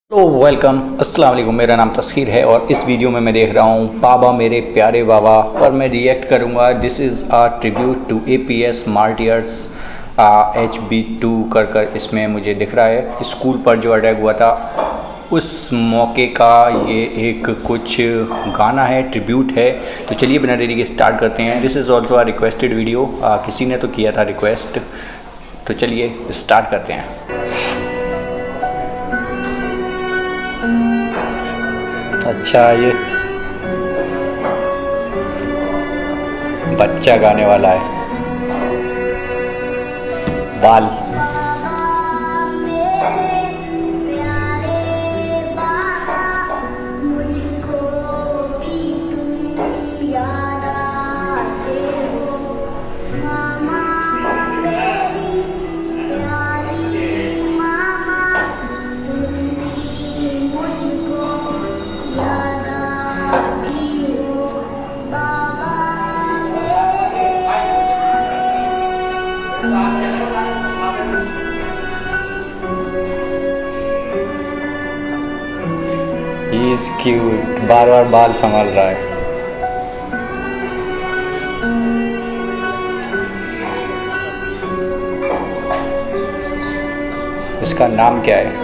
Hello welcome अस्सलाम वालेकुम। मेरा नाम तस्खीर है और इस वीडियो में मैं देख रहा हूँ बाबा मेरे प्यारे बाबा और मैं रिएक्ट करूँगा। This is a tribute to APS martyrs HB2 कर इसमें मुझे दिख रहा है। स्कूल पर जो अटैक हुआ था उस मौके का ये एक कुछ गाना है, ट्रिब्यूट है। तो चलिए बिना देरी के स्टार्ट करते हैं। This is also a requested video, किसी ने तो किया था रिक्वेस्ट, तो चलिए स्टार्ट करते हैं। अच्छा, ये बच्चा गाने वाला है। बाल ही इज क्यूट, बार बार बाल संभाल रहा है। इसका नाम क्या है?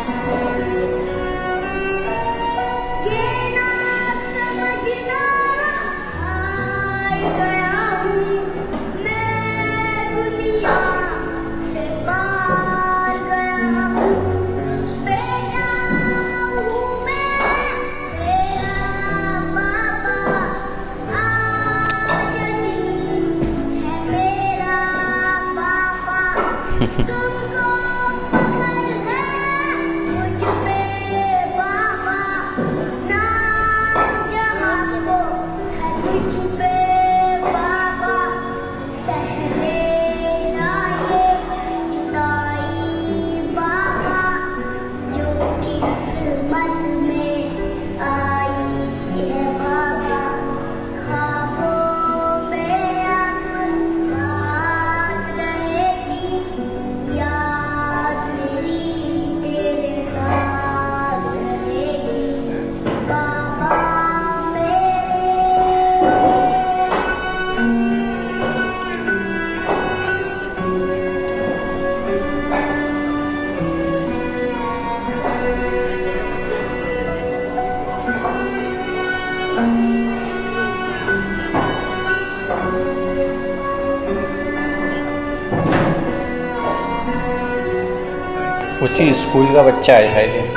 उसी स्कूल का बच्चा है शायद ये।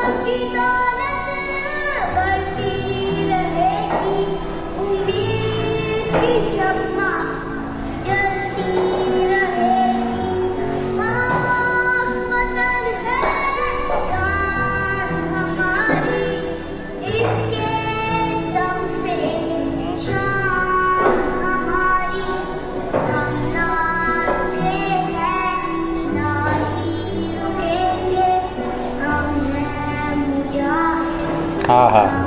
हाँ हाँ,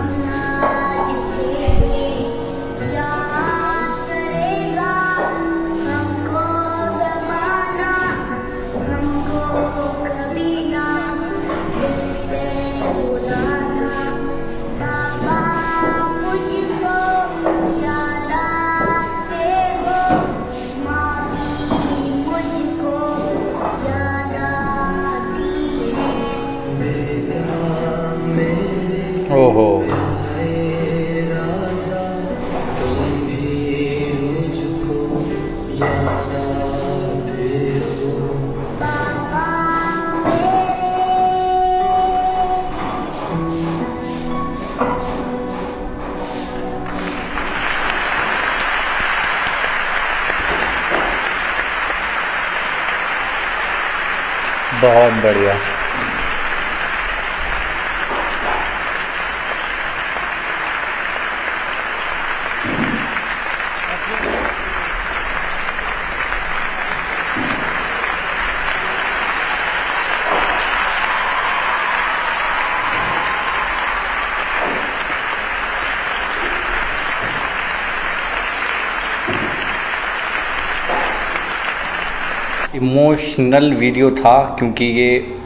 ओहो बहुत बढ़िया। इमोशनल वीडियो था क्योंकि ये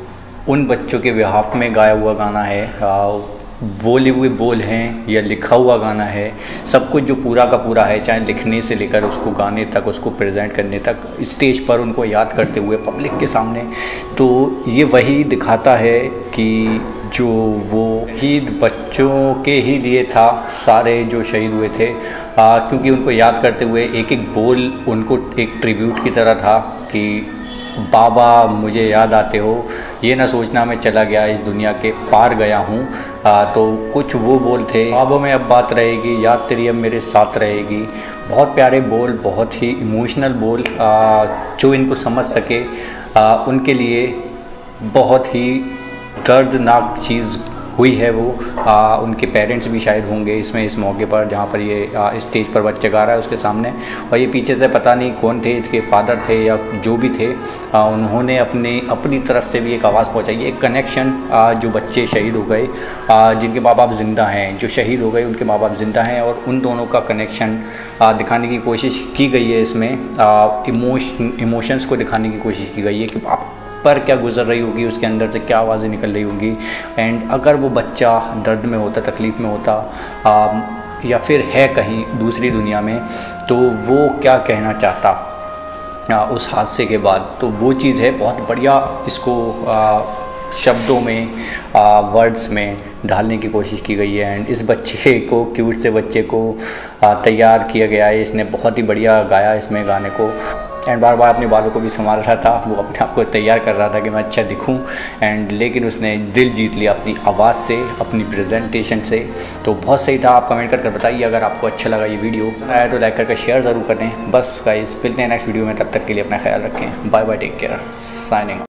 उन बच्चों के बिहाफ में गाया हुआ गाना है, बोले हुए बोल हैं या लिखा हुआ गाना है, सब कुछ जो पूरा का पूरा है, चाहे लिखने से लेकर उसको गाने तक, उसको प्रेजेंट करने तक, स्टेज पर उनको याद करते हुए पब्लिक के सामने। तो ये वही दिखाता है कि जो वो शहीद बच्चों के ही लिए था, सारे जो शहीद हुए थे, क्योंकि उनको याद करते हुए एक एक बोल उनको एक ट्रिब्यूट की तरह था कि बाबा मुझे याद आते हो, ये ना सोचना मैं चला गया इस दुनिया के पार गया हूँ। तो कुछ वो बोल थे, बाबा में अब बात रहेगी, याद तेरी अब मेरे साथ रहेगी। बहुत प्यारे बोल, बहुत ही इमोशनल बोल, जो इनको समझ सके उनके लिए बहुत ही दर्दनाक चीज़ हुई है वो। उनके पेरेंट्स भी शायद होंगे इसमें, इस मौके पर जहाँ पर ये स्टेज पर बच्चा गा रहा है उसके सामने, और ये पीछे से पता नहीं कौन थे, इसके फादर थे या जो भी थे, उन्होंने अपनी तरफ से भी एक आवाज़ पहुँचाई, एक कनेक्शन। जो बच्चे शहीद हो गए, जिनके माँ बाप ज़िंदा हैं, जो शहीद हो गए उनके माँ बाप ज़िंदा हैं, और उन दोनों का कनेक्शन दिखाने की कोशिश की गई है इसमें। इमोशंस को दिखाने की कोशिश की गई है कि आप पर क्या गुजर रही होगी, उसके अंदर से क्या आवाज़ें निकल रही होंगी। एंड अगर वो बच्चा दर्द में होता, तकलीफ़ में होता, या फिर है कहीं दूसरी दुनिया में, तो वो क्या कहना चाहता उस हादसे के बाद। तो वो चीज़ है, बहुत बढ़िया इसको शब्दों में, वर्ड्स में ढालने की कोशिश की गई है। एंड इस बच्चे को, क्यूट से बच्चे को तैयार किया गया है, इसने बहुत ही बढ़िया गाया इसमें गाने को। एंड बार बार अपने बालों को भी संभाल रहा था, वो अपने आप को तैयार कर रहा था कि मैं अच्छा दिखूं। एंड लेकिन उसने दिल जीत लिया अपनी आवाज़ से, अपनी प्रेजेंटेशन से। तो बहुत सही था। आप कमेंट करके बताइए अगर आपको अच्छा लगा ये वीडियो, आया तो लाइक करके शेयर ज़रूर करें। बस गाइस, मिलते हैं नेक्स्ट वीडियो में, तब तक के लिए अपना ख्याल रखें। Bye bye, take care, signing.